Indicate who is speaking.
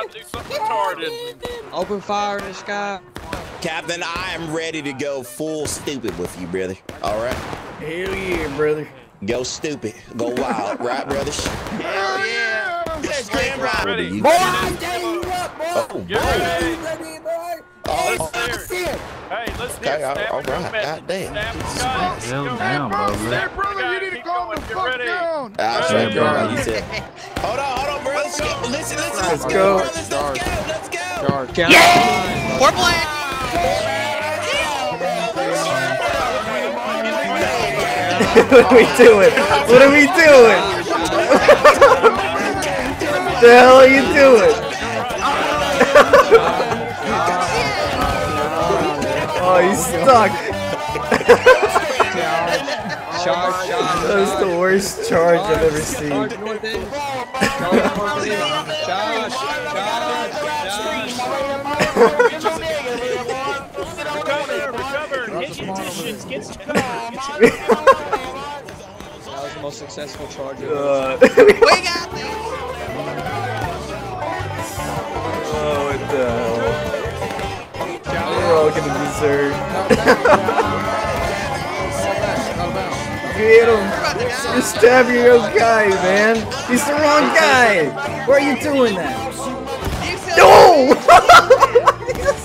Speaker 1: about to do something retarded.
Speaker 2: Open fire in the sky.
Speaker 3: Captain, I am ready to go full stupid with you, brother. All right?
Speaker 4: Hell yeah, brother.
Speaker 3: Go stupid. Go wild. Right, brothers?
Speaker 1: Hell yeah.
Speaker 3: Stand right.
Speaker 1: Ready.
Speaker 4: Boy, I tell you what, boy.
Speaker 3: Oh,
Speaker 1: Get ready.
Speaker 4: Ready, boy.
Speaker 1: Let's
Speaker 4: Let's
Speaker 1: hear
Speaker 4: hear
Speaker 1: it.
Speaker 4: it.
Speaker 1: Hey, let's
Speaker 3: Okay,
Speaker 1: hear
Speaker 3: all right. God damn.
Speaker 5: Hell down, brother.
Speaker 1: Hey, brother, you need to calm the fuck down.
Speaker 3: I'll show you, bro. You tell. Hold on, bro. Let's go. Listen.
Speaker 4: Let's go.
Speaker 3: Brothers, let's go.
Speaker 2: Yeah!
Speaker 6: We're black!
Speaker 4: What are we doing? What are we doing? What the hell are you doing? Oh, he's stuck.
Speaker 2: Charge.
Speaker 4: That was the worst charge I've ever seen.
Speaker 2: That was the most successful charge
Speaker 6: We got this!
Speaker 4: Oh, what the hell? We're all gonna deserve. Get him! You're stabbing your own guy, man! He's the wrong guy! Why are you doing that? No!